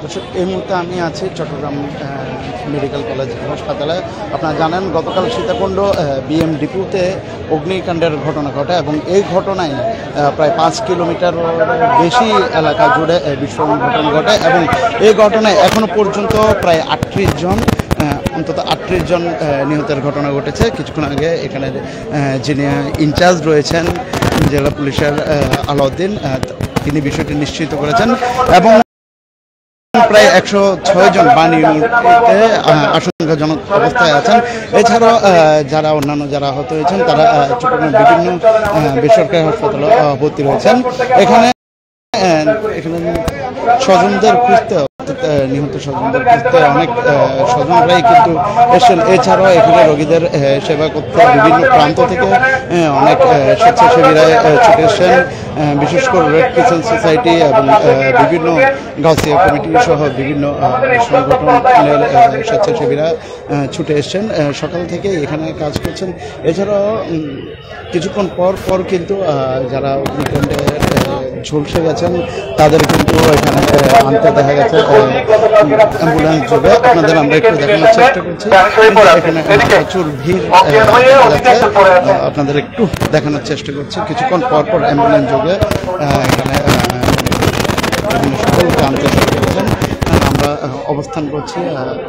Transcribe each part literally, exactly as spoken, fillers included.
দর্শক, এই মুহূর্তে আমি আছি চট্টগ্রাম মেডিকেল কলেজ হাসপাতালে। আপনারা জানেন গতকাল সীতাকুণ্ড বিএম ডিপুতে অগ্নিকাণ্ডের ঘটনা ঘটে এবং এই ঘটনায় প্রায় পাঁচ কিলোমিটার বেশি এলাকা জুড়ে বিস্ফোরণ ঘটনা ঘটে এবং এই ঘটনায় এখনও পর্যন্ত প্রায় আটত্রিশ জন অন্তত আটত্রিশ জন নিহতের ঘটনা ঘটেছে। কিছুক্ষণ আগে এখানে যিনি ইনচার্জ রয়েছেন জেলা পুলিশের আলাউদ্দিন, তিনি বিষয়টি নিশ্চিত করেছেন এবং প্রায় একশো ছয় জন বাণী আশঙ্কাজনক অবস্থায় আছেন। এছাড়াও যারা অন্যান্য যারা আহত হয়েছেন তারা চট্টগ্রাম বিভিন্ন বেসরকারি হাসপাতালে ভর্তি রয়েছেন। এখানে এখানে স্বজনদের খুঁজতে নিহত স্বজনদের খুঁজতে অনেক স্বজনরাই কিন্তু এসেছেন। এছাড়াও এখানে রোগীদের সেবা করতে বিভিন্ন প্রান্ত থেকে অনেক স্বেচ্ছাসেবীরা ছুটে এসেছেন, বিশেষ করে রেড ক্রিসেন্ট সোসাইটি এবং বিভিন্ন গাউসিয়া কমিটি সহ বিভিন্ন সংগঠনের স্বেচ্ছাসেবীরা ছুটে এসেছেন। সকাল থেকে এখানে কাজ করছেন। এছাড়াও কিছুক্ষণ পর পর কিন্তু যারা অগ্নিকাণ্ডে ঝলসে গেছেন তাদের কিন্তু এখানে আনতে দেখা গেছে অ্যাম্বুলেন্স যোগে। আপনাদের আমরা একটু দেখানোর চেষ্টা করছি, এখানে প্রচুর ভিড় যাচ্ছে, আপনাদের একটু দেখানোর চেষ্টা করছি। কিছুক্ষণ পর পর অ্যাম্বুলেন্স যোগে এখানে বিভিন্ন সকলকে আনতে চেষ্টা করছেন। আমরা অবস্থান করছি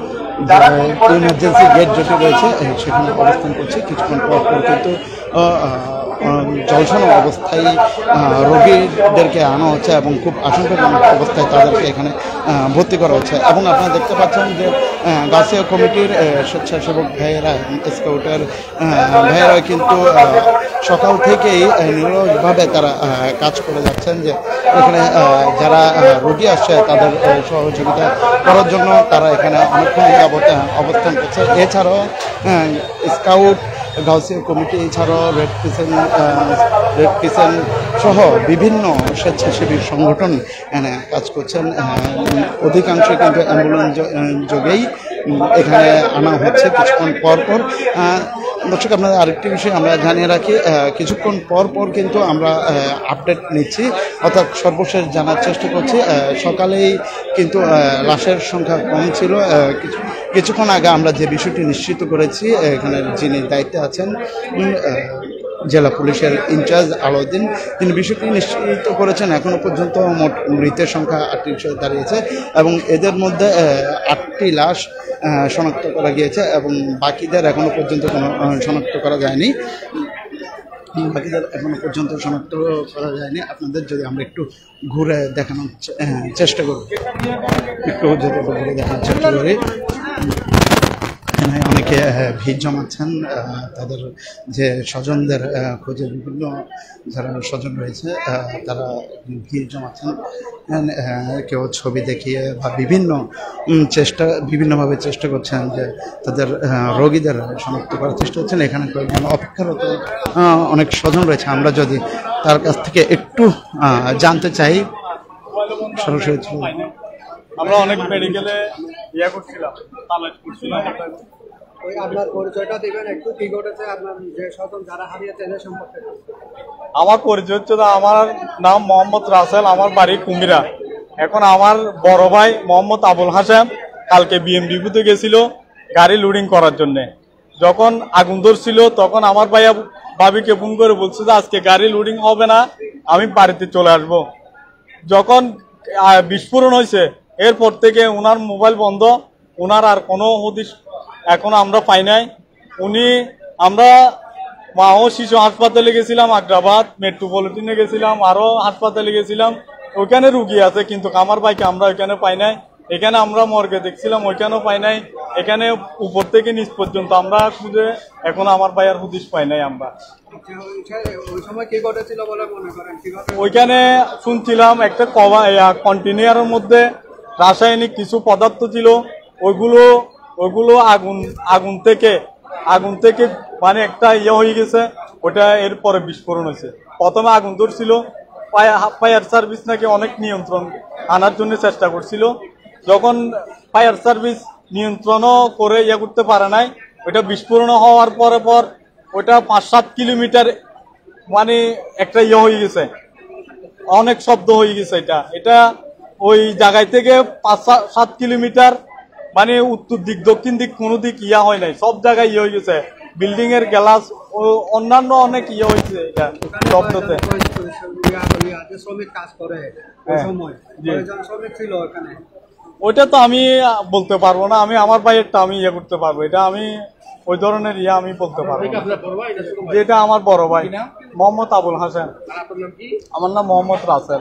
ইমার্জেন্সি গেট যেটি রয়েছে সেখানে অবস্থান করছি। কিছুক্ষণ পর পর কিন্তু জলছানো অবস্থায় রোগীদেরকে আনা হচ্ছে এবং খুব আশঙ্কাজনক অবস্থায় তাদেরকে এখানে ভর্তি করা হচ্ছে। এবং আপনারা দেখতে পাচ্ছেন যে গাউসিয়া কমিটির স্বেচ্ছাসেবক ভাইয়েরা, স্কাউটের ভাইয়েরা কিন্তু সকাল থেকেই নিরলসভাবে তারা কাজ করে যাচ্ছেন যে এখানে যারা রোগী আসছে তাদের সহযোগিতা করার জন্য তারা এখানে অনেকক্ষণ যাবত অবস্থান করছে। এছাড়াও স্কাউট, গাউসিয়া কমিটি এছাড়াও রেড ক্রিসেন্ট রেড ক্রিসেন্ট সহ বিভিন্ন স্বেচ্ছাসেবী সংগঠন এখানে কাজ করছেন। অধিকাংশ কিন্তু অ্যাম্বুলেন্স যোগেই এখানে আনা হচ্ছে কিছুক্ষণ পর পর। দর্শক, আপনাদের আরেকটি বিষয় আমরা জানিয়ে রাখি, কিছুক্ষণ পর পর কিন্তু আমরা আপডেট নিচ্ছি, অর্থাৎ সর্বশেষ জানার চেষ্টা করছি। সকালেই কিন্তু লাশের সংখ্যা কম ছিল। কিছু কিছুক্ষণ আগে আমরা যে বিষয়টি নিশ্চিত করেছি, এখানের যিনি দায়িত্বে আছেন জেলা পুলিশের ইনচার্জ আলাউদ্দিন, তিনি বিষয়টি নিশ্চিত করেছেন এখনও পর্যন্ত মোট মৃতের সংখ্যা আটত্রিশে দাঁড়িয়েছে এবং এদের মধ্যে আটটি লাশ শনাক্ত করা গিয়েছে এবং বাকিদের এখনও পর্যন্ত কোনো শনাক্ত করা যায়নি বাকিদের এখনো পর্যন্ত শনাক্ত করা যায়নি। আপনাদের যদি আমরা একটু ঘুরে দেখানোর চেষ্টা করি, একটু যদি ঘুরে দেখানোর চেষ্টা করি, এখানে অনেকে ভিড় জমাচ্ছেন তাদের যে স্বজনদের খোঁজে। বিভিন্ন যারা স্বজন রয়েছে তারা ভিড় জমাচ্ছেন, কেউ ছবি দেখিয়ে বা বিভিন্ন চেষ্টা বিভিন্নভাবে চেষ্টা করছেন যে তাদের রোগীদের শনাক্ত করার চেষ্টা করছেন। এখানে কয়েকজন অপেক্ষারত অনেক স্বজন রয়েছে, আমরা যদি তার কাছ থেকে একটু জানতে চাই। সরাসরি আমরা অনেক মেডিকেলে ইয়া করছিলাম, তালাশ করছিলাম। ওই আপনার পরিচয়টা দিবেন একটু, কি ঘটেছে আপনার যে স্বজন যারা হারিয়েছেন এর সম্পর্কে? আমার পরিচয় হচ্ছে, আমার নাম মোহাম্মদ রাসেল, আমার বাড়ি কুমিরা। এখন আমার বড় ভাই মোহাম্মদ আবুল হাসেম কালকে বিএমডিপুতে গেছিল গাড়ি লোডিং করার জন্য। যখন আগুন ধরছিল তখন আমার ভাইয়া ভাবিকে ফোন করে বলছে যে আজকে গাড়ি লোডিং হবে না, আমি বাড়িতে চলে আসব। যখন বিস্ফোরণ হয়েছে এরপর থেকে ওনার মোবাইল বন্ধ, ওনার আর কোনো হদিশ এখন আমরা পাই নাই। উনি আমরা মা ও শিশু হাসপাতালে গেছিলাম, আগ্রাবাদ মেট্রোপলিটনে গেছিলাম, আরো হাসপাতালে গেছিলাম, ওইখানে রুগী আছে, কিন্তু আমার ভাইকে আমরা ওইখানে পাই নাই। এখানে আমরা মর্গে দেখছিলাম, ওইখানেও পাই নাই। এখানে উপর থেকে নিচ পর্যন্ত আমরা খুঁজে এখন আমার ভাই আর হদিশ পাই নাই। আমরা ওইখানে শুনছিলাম একটা কন্টেনারের মধ্যে রাসায়নিক কিছু পদার্থ ছিল, ওইগুলো ওইগুলো আগুন আগুন থেকে আগুন থেকে মানে একটা ইয়ে হয়ে গেছে, ওটা এরপরে বিস্ফোরণ হয়েছে। প্রথমে আগুন ধরছিল, ফায়ার সার্ভিস নাকি অনেক নিয়ন্ত্রণ আনার জন্য চেষ্টা করছিল। যখন ফায়ার সার্ভিস নিয়ন্ত্রণও করে ইয়ে করতে পারে নাই, ওইটা বিস্ফোরণ হওয়ার পরে পর ওইটা পাঁচ সাত কিলোমিটার মানে একটা ইয়ে হয়ে গেছে, অনেক শব্দ হয়ে গেছে। এটা এটা ওই জায়গায় থেকে পাঁচ সা- সাত কিলোমিটার মানে উত্তর দিক দক্ষিণ দিক কোনো দিক ইয়া হয় নাই, সব জায়গায় ইয়ে হয়ে গেছে, বিল্ডিং এর গ্লাস ও অন্যান্য অনেক ইয়ে হয়েছে এটা শব্দতে। শ্রমিক কাজ করে ওই হ্যাঁ, সময় জি। কয়জন শ্রমিক ছিল ওখানে? ওইটা তো আমি বলতে পারবো না, আমি আমার ভাইয়েরটা আমি ইয়ে করতে পারবো, এটা আমি ওই ধরনের ইয়ে আমি বলতে পারবো না। যেটা আমার বড় ভাই মোহাম্মদ আবুল হাসান, আমার নাম মোহাম্মদ রাসেল।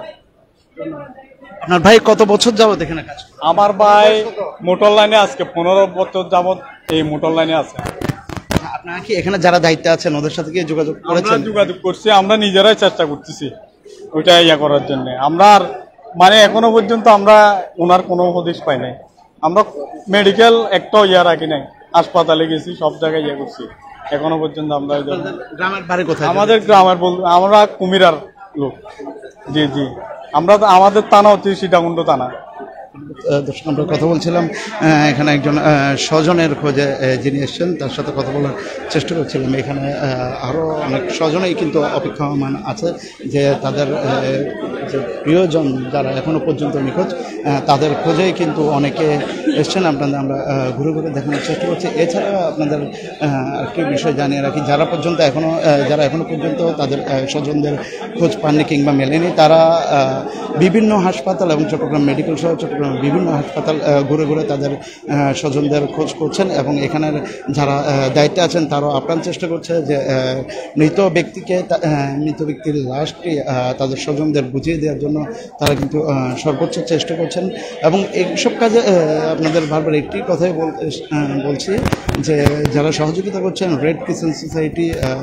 আপনার ভাই কত বছর যাবত এখানে কাজ করে? আমার ভাই মোটর লাইনে আজকে পনেরো বছর যাবত এই মোটর লাইনে আছে। আপনারা কি এখানে যারা দায়িত্বে আছেন ওদের সাথে কি যোগাযোগ আমরা করেছেন? যোগাযোগ করছি, আমরা নিজেরাই চেষ্টা করতেছি ওইটা ইয়া করার জন্য। আমরা আর মানে এখনো পর্যন্ত আমরা ওনার কোনো হদিশ পাই নাই, আমরা মেডিকেল একটা ইয়া রাখি নাই, হাসপাতালে গেছি, সব জায়গায় ইয়ে করছি, এখনো পর্যন্ত আমরা এই ধরনের। গ্রামের বাড়ি কোথায়? আমাদের গ্রামের বল আমরা কুমিরার লোক। জি জি, আমরা তো- আমাদের থানা হচ্ছে সীতাকুণ্ড থানা। আহ, দর্শক আমরা কথা বলছিলাম আহ, এখানে একজন আহ, স্বজনের খোঁজে আহ, যিনি এসেছেন তার সাথে কথা বলার চেষ্টা করছিলাম। এখানে আহ, আরও অনেক স্বজনেই কিন্তু অপেক্ষমান আছে যে তাদের আহ, যে প্রিয়জন যারা এখনো পর্যন্ত নিখোঁজ আহ, তাদের খোঁজেই কিন্তু অনেকে এসছেন। আপনাদের আমরা আহ, ঘুরে ঘুরে দেখানোর চেষ্টা করছি। এছাড়া আপনাদের আহ, একটি বিষয় জানিয়ে রাখি, যারা পর্যন্ত এখনো আহ, যারা এখনো পর্যন্ত তাদের আহ, স্বজনদের খোঁজ পাননি কিংবা মেলেনি, তারা আহ, বিভিন্ন হাসপাতাল এবং চট্টগ্রাম মেডিকেল সহ চট্টগ্রাম বিভিন্ন হাসপাতাল আহ, ঘুরে ঘুরে তাদের আহ, স্বজনদের খোঁজ করছেন এবং এখানের যারা আহ, দায়িত্বে আছেন তারাও আপ্রাণ চেষ্টা করছে যে আহ, মৃত ব্যক্তিকে তা- আহ, মৃত ব্যক্তির লাশটি আহ, তাদের স্বজনদের বুঝিয়ে দেওয়ার জন্য তারা কিন্তু আহ, সর্বোচ্চ চেষ্টা করছেন। এবং এইসব কাজে আহ, আপনাদের বারবার একটি কথাই বল- আহ, বলছি যে যারা সহযোগিতা করছেন, red crescent society,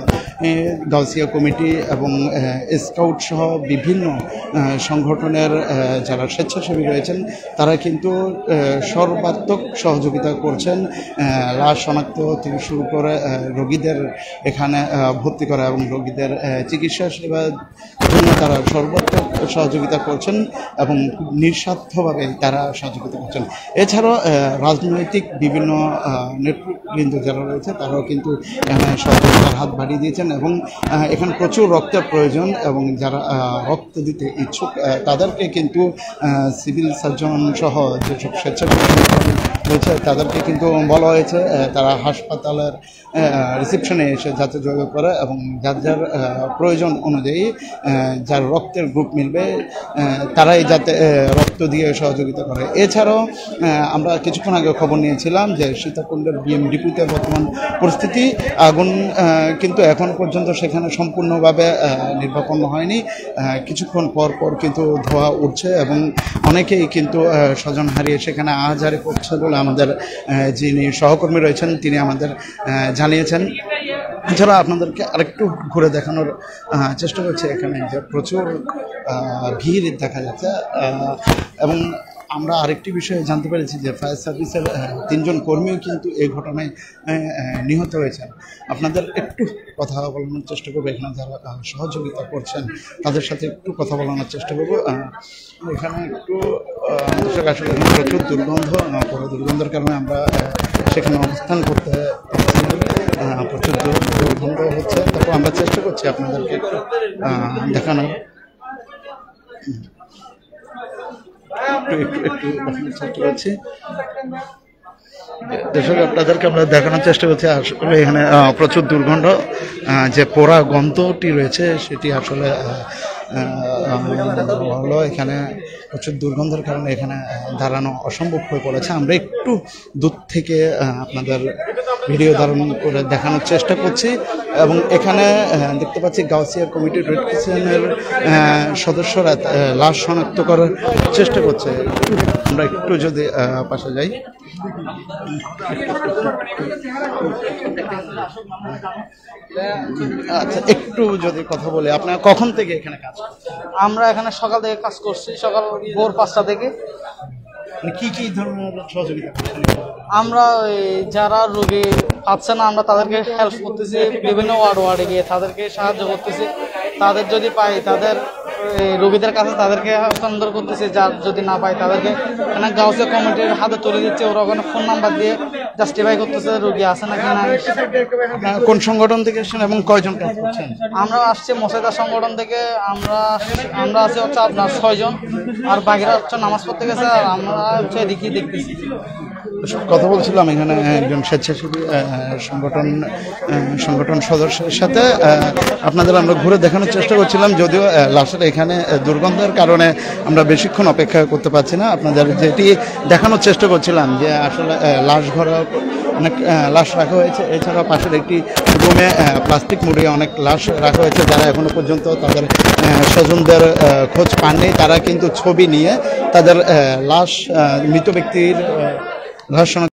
Gausia committee এবং স্কাউট সহ বিভিন্ন আহ, সংগঠনের আহ, যারা স্বেচ্ছাসেবী রয়েছেন তারা কিন্তু আহ, সর্বাত্মক সহযোগিতা করছেন আহ, লাশ শনাক্ত থেকে শুরু করে আহ, রোগীদের এখানে আহ, ভর্তি করা এবং রোগীদের আহ, চিকিৎসা সেবার জন্য তারা সর্বাত্মক সহযোগিতা করছেন এবং খুব নিঃস্বার্থভাবে তারা সহযোগিতা করছেন। এছাড়াও আহ, রাজনৈতিক বিভিন্ন নেতৃবৃন্দ যারা রয়েছে তারাও কিন্তু এখানে সহযোগিতার হাত বাড়িয়ে দিয়েছেন এবং আহ, এখানে প্রচুর রক্তের প্রয়োজন এবং যারা আহ, রক্ত দিতে ইচ্ছুক আহ, তাদেরকে কিন্তু সিভিল সার্জন সহ যেসব স্বেচ্ছাসেবী রয়েছে তাদেরকে কিন্তু বলা হয়েছে আহ, তারা হাসপাতালের রিসেপশনে এসে যাতে যোগাযোগ করে এবং যার যার আহ, প্রয়োজন অনুযায়ী আহ, যার রক্তের গ্রুপ মিলবে আহ, তারাই যাতে আহ, রক্ত দিয়ে সহযোগিতা করে। এছাড়াও আহ, আমরা কিছুক্ষণ আগে খবর নিয়েছিলাম যে সীতাকুণ্ডের বিএম ডিপুতে বর্তমান পরিস্থিতি, আগুন আহ, কিন্তু এখন পর্যন্ত সেখানে সম্পূর্ণভাবে আহ, নির্বাপন হয়নি। আহ, কিছুক্ষণ পর পর কিন্তু ধোঁয়া উঠছে এবং অনেকেই কিন্তু আহ, স্বজন হারিয়ে সেখানে আহাজারি করছে বলে আমাদের আহ, যিনি সহকর্মী রয়েছেন তিনি আমাদের আহ, জানিয়েছেন। এছাড়া আপনাদেরকে আরেকটু ঘুরে দেখানোর আহ, চেষ্টা করছি। এখানে যে প্রচুর আহ, ভিড় দেখা যাচ্ছে আহ, এবং আমরা আরেকটি বিষয়ে জানতে পেরেছি যে ফায়ার সার্ভিসের আহ, তিনজন কর্মীও কিন্তু এই ঘটনায় আহ, আহ, নিহত হয়েছেন। আপনাদের একটু কথা বলানোর চেষ্টা করবো, এখানে যারা আহ, সহযোগিতা করছেন তাদের সাথে একটু কথা বলানোর চেষ্টা করবো। আহ, এখানে একটু আহ, দর্শক আসলে এখানে প্রচুর দুর্গন্ধ, আহ, পুরো দুর্গন্ধের কারণে আমরা আহ, সেখানে অবস্থান করতে পারছি না। আহ, প্রচুর দুর- দুর্গন্ধ হচ্ছে, তারপর আমরা চেষ্টা করছি আপনাদেরকে একটু আহ, দেখানোর একটু একটু একটু দেখানোর চেষ্টা করছি। দর্শক আপনাদেরকে আমরা দেখানোর চেষ্টা করছি আসলে এখানে আহ, প্রচুর দুর্গন্ধ, আহ, যে পোড়া গন্ধটি রয়েছে সেটি আসলে আহ, আহ, হলো এখানে প্রচুর দুর্গন্ধের কারণে এখানে আহ, দাঁড়ানো অসম্ভব হয়ে পড়েছে। আমরা একটু দূর থেকে আহ, আপনাদের ভিডিও ধারণ করে দেখানোর চেষ্টা করছি এবং এখানে আহ, দেখতে পাচ্ছি গাউসিয়া কমিটির রেড ক্রিসেন্টের সদস্যরা আহ, লাশ শনাক্ত করার চেষ্টা করছে। আমরা একটু যদি আহ, পাশে যাই। আচ্ছা, একটু যদি কথা বলি, আপনার কখন থেকে এখানে কাজ করছেন? আমরা এখানে সকাল থেকে কাজ করছি, সকাল ভোর পাঁচটা থেকে। মানে কি কি ধরনের সহযোগিতা করছেন? আমরা ওই যারা রোগী পাচ্ছে না আমরা তাদেরকে হেল্প করতেছি, বিভিন্ন ওয়ার্ড ওয়ার্ডে গিয়ে তাদেরকে সাহায্য করতেছি। তাদের যদি পাই তাদের এই রোগীদের কাছে তাদেরকে হস্তান্তর করতেছি, যার যদি না পাই তাদেরকে এখানে গাউসিয়া কমিটির হাতে তুলে দিচ্ছে। ওরা ওখানে ফোন নাম্বার দিয়ে জাস্টিফাই করতেছে রোগী আছে নাকি নাই। আপনারা কোন সংগঠন থেকে এসেছেন এবং কয়জন কাজ করছেন? আমরা আসছি মোসাইদা সংগঠন থেকে, আমরা আমরা আছি হচ্ছে আপনার ছয়জন, আর বাকিরা হচ্ছে নামাজ পড়তে গেছে, আর আমরা হচ্ছে এদিকেই দেখতেছি। কথা বলছিলাম এখানে একজন স্বেচ্ছাসেবী আহ, সংগঠন আহ, সংগঠন সদস্যের সাথে। আহ, আপনাদের আমরা ঘুরে দেখানোর চেষ্টা করছিলাম, যদিও আহ, লাশের এখানে আহ, দুর্গন্ধের কারণে আমরা বেশিক্ষণ অপেক্ষা করতে পারছি না। আপনাদের যেটি দেখানোর চেষ্টা করছিলাম যে আসলে আহ, লাশ ঘরে অনেক আহ, লাশ রাখা হয়েছে, এছাড়া পাশের একটি রুমে প্লাস্টিক মুড়িয়ে অনেক লাশ রাখা হয়েছে, যারা এখনো পর্যন্ত তাদের আহ, স্বজনদের আহ, খোঁজ পাননি। তারা কিন্তু ছবি নিয়ে তাদের আহ, লাশ আহ, মৃত ব্যক্তির আহ, লাশ শনাক্ত